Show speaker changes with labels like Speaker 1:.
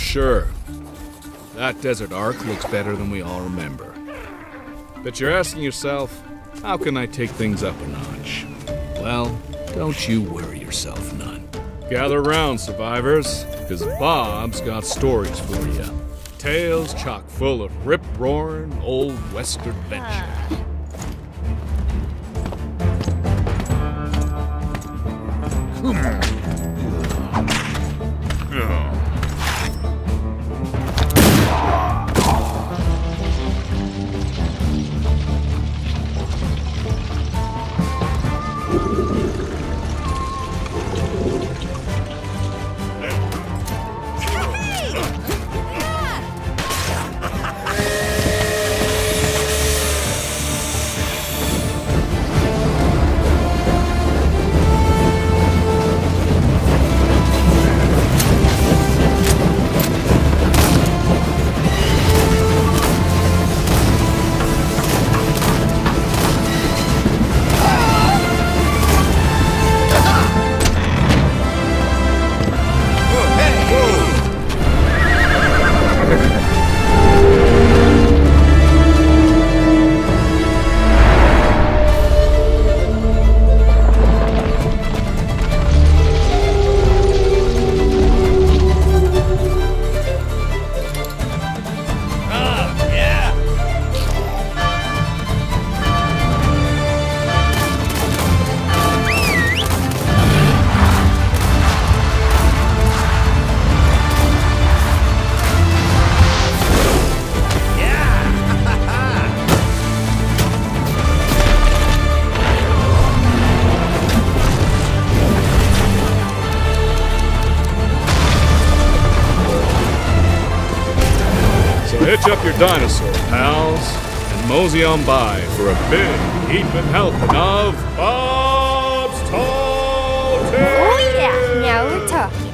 Speaker 1: sure. That desert arc looks better than we all remember. But you're asking yourself, how can I take things up a notch? Well, don't you worry yourself none. Gather round, survivors, because Bob's got stories for you. Tales chock full of rip-roaring old west adventure. Hitch up your dinosaur, pals, and mosey on by for a big heaping helping of Bob's Tall Tales!
Speaker 2: Oh yeah, now we're talking.